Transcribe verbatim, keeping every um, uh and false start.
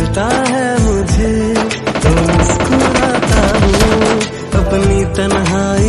मिलता है मुझे तो मुस्कुराता हूँ अपनी तन्हाई